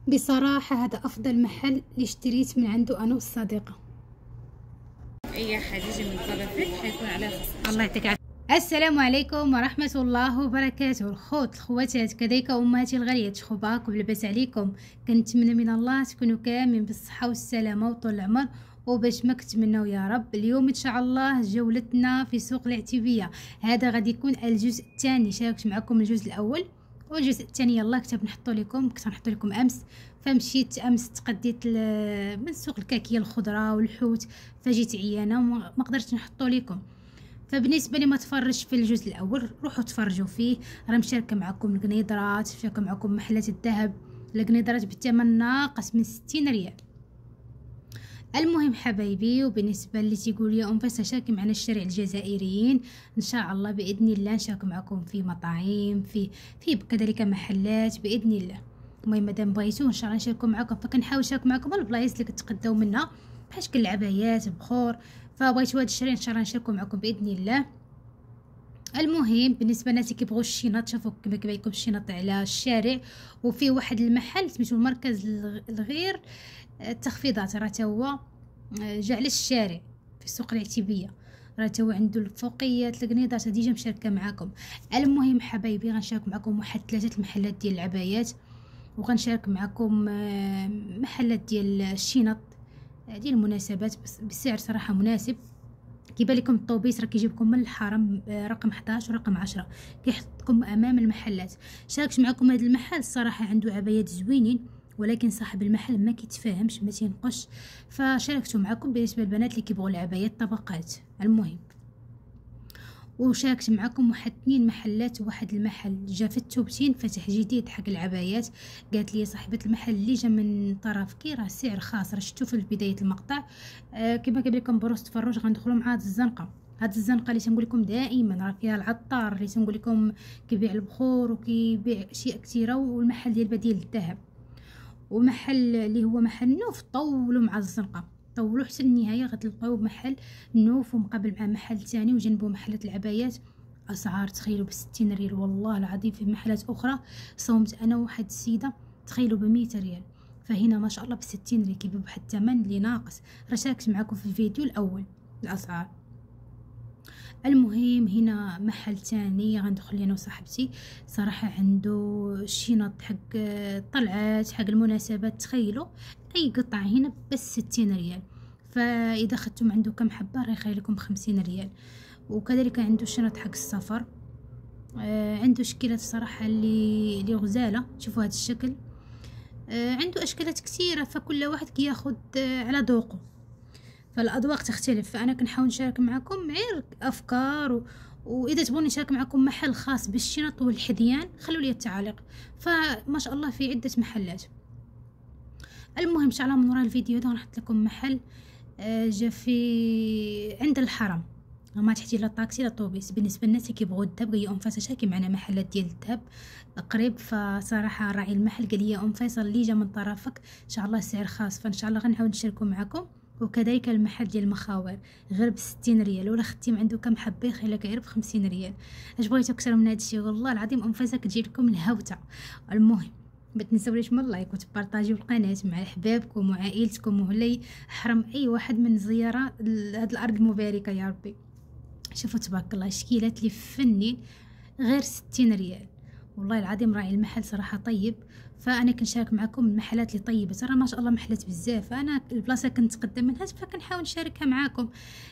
بصراحة هذا أفضل محل اللي اشتريت من عنده أنا والصديقة. اي حد يجي من طرفك حيكون عليه خصم. الله يعطيك العافية. السلام عليكم ورحمة الله وبركاته. الخوت الخواتات كذلك أمهاتي الغاليات، شخباكم لاباس عليكم؟ كنتمنى من الله تكونوا كاملين بالصحة والسلامة وطول العمر، وباش ما كتمناو يا رب. اليوم ان شاء الله جولتنا في سوق العتيبية. هذا غادي يكون الجزء الثاني، شاركت معكم الجزء الاول والجزء الثاني يلا كنت نحطو لكم امس. فمشيت امس تقديت من سوق الكاكيه الخضره والحوت، فجيت عيانه وما قدرتش نحطو لكم. فبالنسبه لي ما تفرجش في الجزء الاول روحوا تفرجوا فيه. راه مشاركه معكم القنيدرات، مشاركه معكم محلات الذهب، القنيدرات بالثمن ناقص من 60 ريال. المهم حبايبي، وبالنسبه اللي تيقول لي انفس شاركي معنا الشارع الجزائريين، ان شاء الله باذن الله نشارك معكم في مطاعم، في كذلك محلات باذن الله. المهم مادام بغيتو ان شاء الله نشاركوا معكم، فكنحاول نشارك معكم البلايص اللي كتقداو منها بحال شكل العبايات بخور. فبغيتو هذا الشارع ان شاء الله نشاركوا معكم باذن الله. المهم بالنسبه للناس اللي كيبغوا الشيناط، شوفوا كما كيبان لكم الشيناط على الشارع، وفي واحد المحل سميتو المركز الغير التخفيضات، راه تا هو جا على الشارع في السوق العتيبيه، راه تا هو عنده الفوقيات القنيطات ديجا مشاركه معكم. المهم حبايبي غنشارك معكم واحد 3 محلات ديال العبايات، وغنشارك معكم محلات ديال الشينط ديال المناسبات بسعر صراحه مناسب. كيبان لكم الطوبيس راه كيجيبكم من الحرم رقم 11 ورقم 10 كيحطكم امام المحلات. شاركت معكم هذا المحل الصراحه عنده عبايات زوينين، ولكن صاحب المحل ما كيتفاهمش ما تينقش، فشاركته معكم بالنسبه للبنات اللي كيبغوا العبايات طبقات. المهم وشاركت معكم واحد 2 محلات، واحد المحل جا في التوبتين فتح جديد حق العبايات. قالت لي صاحبه المحل اللي جا من طرف كي راه سعر خاص، راه شفتو في بدايه المقطع. كما قبل لكم بروس تفرج غندخلوا مع هاد الزنقه. هاد الزنقه اللي تنقول لكم دائما راه فيها العطار اللي تنقول لكم كيبيع البخور وكيبيع اشياء كثيره، والمحل ديال بديل الذهب، ومحل اللي هو محل نوف. طولوا مع الزنقه، طولوا حتى النهايه غتلقاو محل نوف ومقابل مع محل ثاني وجنبه محلات العبايات. اسعار تخيلوا ب60 ريال والله العظيم. في محلات اخرى صومت انا وواحد السيده تخيلوا ب100 ريال، فهنا ما شاء الله ب60 ريال كيبيعوا بواحد الثمن اللي ناقص. راه شاركت معكم في الفيديو الاول الاسعار. المهم هنا محل تاني غندخل انا وصاحبتي، صراحه عنده الشنط حق طلعات حق المناسبات. تخيلوا اي قطعه هنا بس 60 ريال، فاذا خدتم عنده كم حبه راه يخلي لكم 50 ريال. وكذلك عنده الشنط حق السفر، عنده اشكالات صراحه اللي غزاله. شوفوا هذا الشكل، عنده اشكالات كثيره، فكل واحد كياخد على ذوقه، فالاذواق تختلف. فانا كنحاول نشارك معكم غير افكار واذا تبغوني نشارك معكم محل خاص بالشنط والحذيان خلوا لي التعاليق. فما شاء الله في عده محلات. المهم ان شاء الله من وراء الفيديو هذا نحط لكم محل جا في عند الحرم، ما تحتاج لا طاكسي لا طوبيس. بالنسبه للناس اللي كيبغوا الذهب قال لي ام فيصل شاكي معنا محلات ديال الذهب قريب. فصراحه راعي المحل قال لي ام فيصل اللي جا من طرفك ان شاء الله سعر خاص، فان شاء الله غنحاول نشاركوا معكم. وكذلك المحل ديال المخاور غير ب60 ريال، ولا خدتي من عنده كم حبه يخليك غير ب50 ريال. اش بغيتو اكثر من هذا الشيء؟ والله العظيم ام فيصل كتجيب لكم الهوته. المهم ما تنساوش من اللايك وتبارطاجيو القناه مع حبابكم وعائلتكم، ولا يحرم اي واحد من زياره لهاد الارض المباركه يا ربي. شوفوا تبارك الله شكيلات لي فنين غير 60 ريال. والله العظيم راعي المحل صراحه طيب. فانا كنشارك معكم المحلات اللي طيبه، ترى ما شاء الله محلات بزاف. انا البلاصه كنتقدم منها فكنحاول نشاركها معكم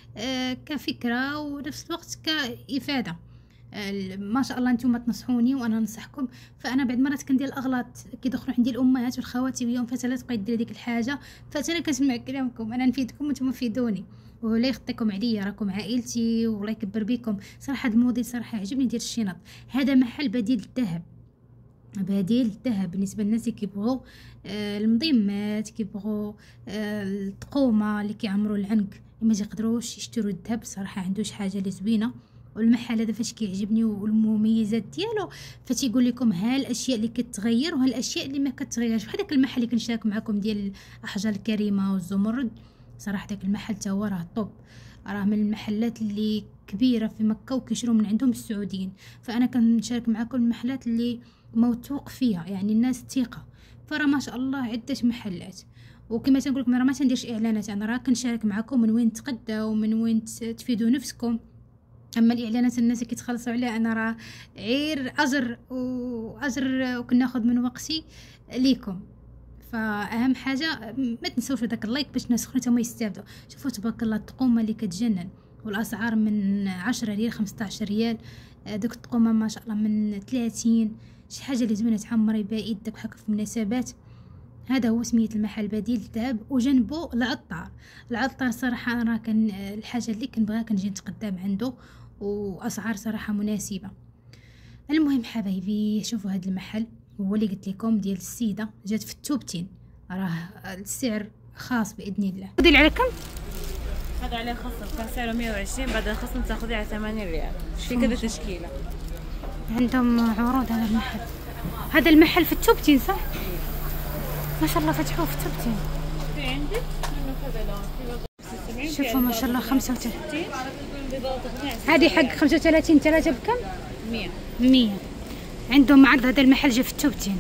كفكره ونفس الوقت كافاده. ما شاء الله نتوما تنصحوني وانا ننصحكم. فانا بعد مرات كندير الاغلاط كيدخلوا عندي الامهات والخواتي ويوم فتلات تبقى دير ديك الحاجه، فانا كنسمع كلامكم، انا نفيدكم وانتم فيدوني، ولا يخطيكم عليا راكم عائلتي والله يكبر بكم. صراحه الموديل صراحه عجبني ديال الشنط. هذا محل بديل الذهب، بديل الذهب بالنسبه للناس اللي كيبغوا المضيمات، كيبغوا الطقومه اللي كيعمروا العنق ما يقدروش يشتروا الذهب. صراحه عنده شي حاجه اللي زوينه. والمحل هذا فاش كيعجبني والمميزات ديالو فتيقول لكم ها الاشياء اللي كتغير وها الاشياء اللي ما كتغيرش. بحال داك المحل اللي كنشارك معكم ديال الاحجار الكريمه والزمرد، صراحه داك المحل تا هو راه طوب، راه من المحلات اللي كبيره في مكه وكيشروا من عندهم السعوديين. فانا كنشارك معكم المحلات اللي موثوق فيها، يعني الناس ثقه. فرا ما شاء الله عدة محلات. وكما تنقول لكم راه ما تنديرش اعلانات، انا راه كنشارك معكم من وين تقداو ومن وين تفيدوا نفسكم. اما الاعلانات الناس اللي كيتخلصوا عليها انا راه غير اجر وكناخذ من وقتي ليكم. فاهم حاجه ما تنسوش داك اللايك باش الناس اخرين تما يستافدوا. شوفوا تبارك الله التقومه اللي كتجنن، والاسعار من 10 ريال 15 ريال. دوك التقومه ما شاء الله من 30. شي حاجه اللي زوينه تعمري بها يدك بحال في المناسبات. هذا هو سمية المحل بديل الذهب، وجنبه العطار صراحه انا كان الحاجه اللي كنبغيها كنجي نتقدم عنده، واسعار صراحه مناسبه. المهم حبايبي شوفوا هذا المحل هو اللي قلت لكم ديال السيده جات في التوبتين، راه السعر خاص باذن الله. دير على كم؟ هذا عليه خصم، كان سعره 120 بعد الخصم تاخذيه على 80 ريال. في كذا تشكيله. عندهم عروض هذا المحل في التوبتين صح؟ ما شاء الله فتحوه في التوبتين. في عندك منه كذا لون، في شوفوا ما شاء الله 35. هذه حق 35 3 بكم؟ 100. عندهم عرض هذا المحل جا في التوبتين.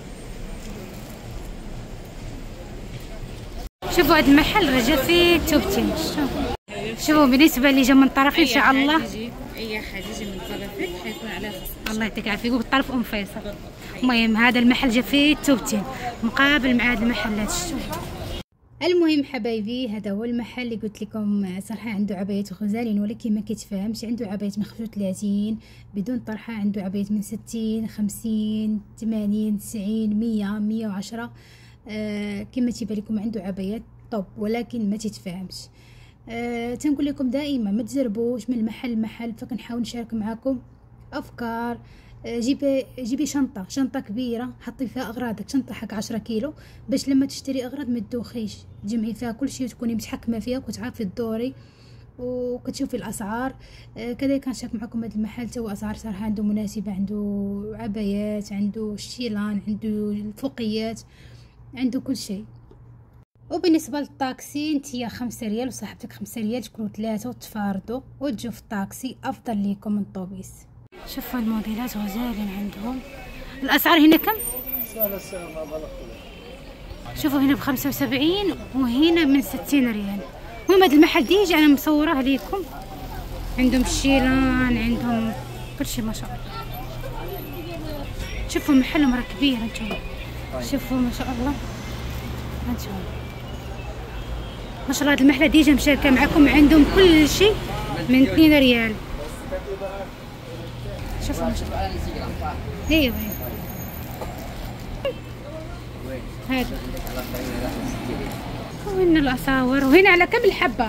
شوفوا هذا المحل راه جا في التوبتين. شوفوا بالنسبه اللي جا من طرفي ان شاء الله اي حاجه يجي من طرفك حيكون عليه خصم. الله يعطيك العافيه. يقول بالطرف فيصل. المهم هذا المحل جا في التوبتين مقابل مع هاد المحلات. المهم حبايبي هذا هو المحل اللي قلت لكم صراحه عنده عبايات غزالين، ولكن ما كيتفهمش. عنده عبايات من 35 بدون طرحه، عنده عبايات من 60 50 80 90 100 110. كما تيبان لكم عنده عبايات طوب، ولكن ما تتفهمش. تنقول لكم دائما ما تزربوش من المحل لمحل، فكنحاول نشارك معكم افكار. جيبي شنطه كبيره حطي فيها اغراضك، شنطه حق 10 كيلو، باش لما تشتري اغراض ما تدوخيش، تجمعي فيها كل شيء وتكوني متحكمه فيها وكتعرفي الدوري وكتشوفي الاسعار. كذلك كنشارك معكم هذا المحل تو اسعار صراحه عنده مناسبه، عنده عبايات، عنده الشيلان، عنده الفوقيات، عنده كل شيء. وبالنسبه للطاكسي انتيا 5 ريال وصاحبتك 5 ريال، تكونوا 3 وتفاردوا وتجوا في الطاكسي، افضل ليكم من الطوبيس. شوفوا الموديلات غزالين عندهم. الاسعار هنا كم؟ شوفوا هنا ب75 وهنا من 60 ريال. المهم هذا المحل ديجا انا مصوراه ليكم. عندهم الشيلان، عندهم كل شيء ما شاء الله. شوفوا محلهم راه كبير انتم، شوفوا ما شاء الله انتم ما شاء الله. هذا المحل ديجا مشاركه معكم، عندهم كل شيء من 2 ريال. شوفوا ما شاء الله. ايوه هذا وهنا الاساور. وهنا على كم الحبه؟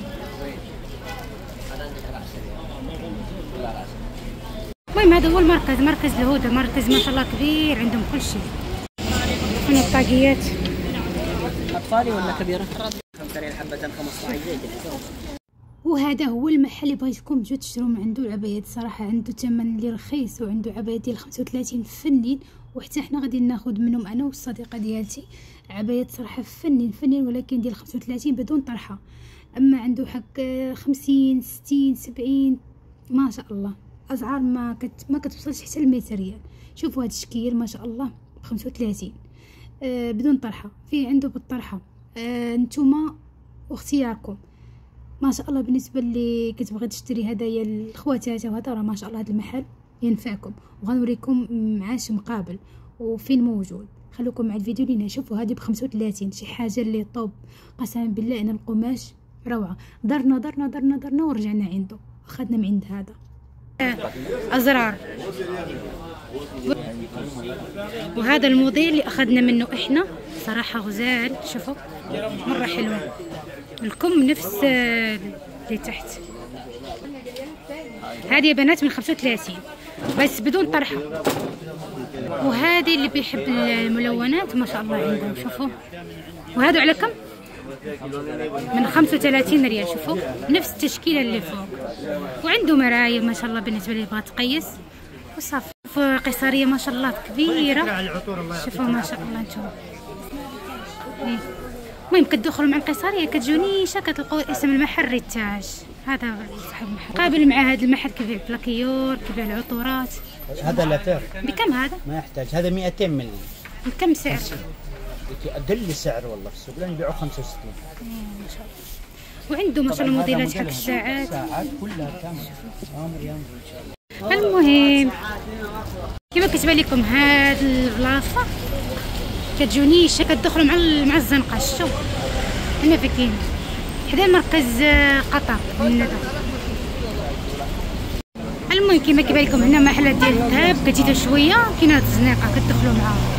المهم هذا هو المركز، مركز الهدى، مركز ما شاء الله كبير، عندهم كل شيء. هنا الطاقيات اطفالي ولا كبيره؟ 5 ريال حبه 15 جيجا. وهذا هو المحل اللي بغيتكم تجوا تشتروا من عنده العبايات. صراحه عنده ثمن اللي رخيص، وعنده عبايات ديال 35 فنين، وحتى حنا غادي ناخذ منهم انا والصديقه ديالتي عبايات صراحه فنين، ولكن ديال 35 بدون طرحه. اما عنده حق 50 60 70 ما شاء الله. اسعار ما كتوصلش حتى ل 100 ريال. شوفوا هذا الشكيل ما شاء الله ب 35 بدون طرحه. في عنده بالطرحه. نتوما واختياركم ما شاء الله. بالنسبه اللي كتبغي تشتري هدايا الخواتات وهذا راه ما شاء الله هذا المحل ينفعكم، وغنوريكم معاش مقابل وفين موجود. خلوكم مع الفيديو لينا. شوفوا هذه ب 35 شي حاجه اللي طوب، قسما بالله ان القماش روعه. درنا ورجعنا عنده، اخذنا من عند هذا ازرار. وهذا الموديل اللي اخذنا منه احنا صراحه غزال. شوفوا مره حلوه، الكم نفس اللي تحت. هذه يا بنات من 35 بس بدون طرحه. وهذه اللي بيحب الملونات ما شاء الله عندهم. شوفوا وهذا على كم؟ من 35 ريال. شوفوا نفس التشكيله اللي فوق، وعنده مرايه ما شاء الله بالنسبه اللي بغات تقيس وصافي. قيصريه ما شاء الله كبيره. شوفوا ما شاء الله انتم. المهم كتدخلوا مع القيصريه كتجونيشه كتلقوا اسم المحل ريتاج. هذا صاحب المحل قابل مع هذا المحل كيبيع بلاكيور، كيبيع العطورات. هذا لاتر بكم هذا؟ ما يحتاج. هذا 200 ملي. كم سعر؟ أقل سعر والله في السوق، لأن يبيعوا 65. ما شاء الله. وعنده ما شاء الله موديلات حق الساعات. ساعات كلها كاملة عامر يامر إن شاء الله. المهم كيما كتبان لكم هاد البلاصه كتجوني كتدخلوا مع الزنقه. شفتوا هنا فين كاين حدا مركز قطر الندى. المهم كيما كيبان لكم هنا محلات ديال الذهب، كتزيدوا شويه كاين هاد الزنيقه كتدخلوا معاها.